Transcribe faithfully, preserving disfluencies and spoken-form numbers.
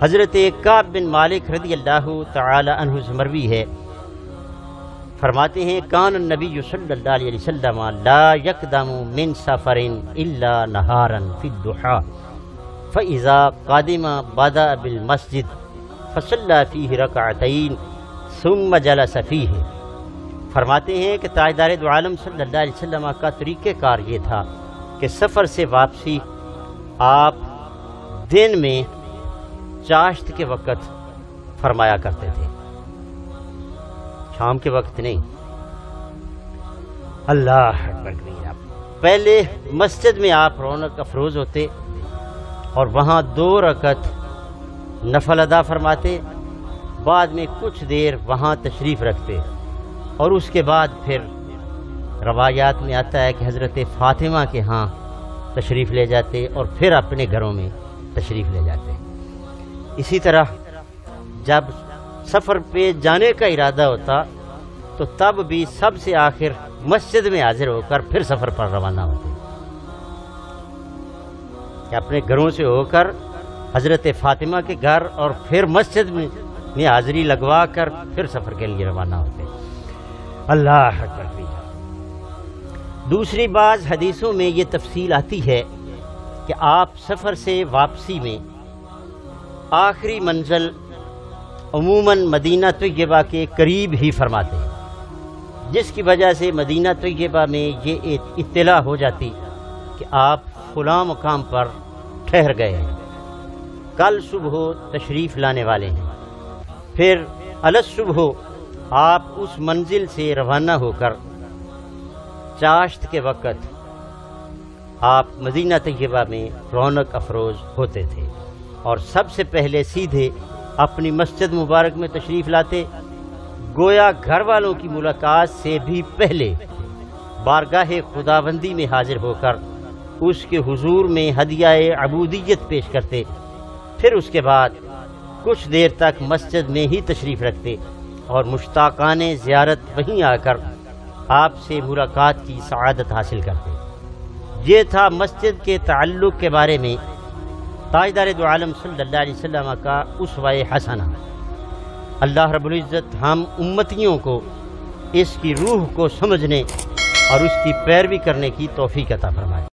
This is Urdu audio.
حضرت کعب بن مالک رضی اللہ تعالی عنہ سے مروی ہے، فرماتے ہیں کان النبی صلی اللہ علیہ وسلم لا یقدم من سفر الا نہارا فی الضحى فاذا قادم بدأ بالمسجد فصلى فیہ رکعتین ثم جلس فیہ۔ فرماتے ہیں کہ تاجدار دو عالم صلی اللہ علیہ وسلم کا طریقہ کار یہ تھا کہ سفر سے واپسی آپ دن میں چاشت کے وقت فرمایا کرتے تھے، شام کے وقت نہیں۔ اللہ اکبر کبیرہ۔ پہلے مسجد میں آپ رونق افروز ہوتے اور وہاں دو رکعت نفل ادا فرماتے، بعد میں کچھ دیر وہاں تشریف رکھتے اور اس کے بعد پھر روایات میں آتا ہے کہ حضرت فاطمہ کے ہاں تشریف لے جاتے اور پھر اپنے گھروں میں تشریف لے جاتے۔ اسی طرح جب سفر پہ جانے کا ارادہ ہوتا تو تب بھی سب سے آخر مسجد میں حاضر ہو کر پھر سفر پر روانہ ہوتے، کہ اپنے گھروں سے ہو کر حضرت فاطمہ کے گھر اور پھر مسجد میں حاضری لگوا کر پھر سفر کے لیے روانہ ہوتے۔ اللہ اکبر۔ دوسری بعض حدیثوں میں یہ تفصیل آتی ہے کہ آپ سفر سے واپسی میں آخری منزل عموماً مدینہ طیبہ کے قریب ہی فرماتے ہیں، جس کی وجہ سے مدینہ طیبہ میں یہ اطلاع ہو جاتی کہ آپ فلاں مقام پر ٹھہر گئے ہیں، کل صبح تشریف لانے والے ہیں۔ پھر الصبح آپ اس منزل سے روانہ ہو کر چاشت کے وقت آپ مدینہ طیبہ میں رونق افروز ہوتے تھے اور سب سے پہلے سیدھے اپنی مسجد مبارک میں تشریف لاتے، گویا گھر والوں کی ملاقات سے بھی پہلے بارگاہ خداوندی میں حاضر ہو کر اس کے حضور میں ہدیہ عبودیت پیش کرتے، پھر اس کے بعد کچھ دیر تک مسجد میں ہی تشریف رکھتے اور مشتاقان زیارت وہیں آ کر آپ سے ملاقات کی سعادت حاصل کرتے۔ یہ تھا مسجد کے تعلق کے بارے میں تاجدار دو عالم صلی اللہ علیہ وسلم کا اسوہ حسنہ۔ اللہ رب العزت ہم امتیوں کو اس کی روح کو سمجھنے اور اس کی پیروی کرنے کی توفیق عطا فرمائے۔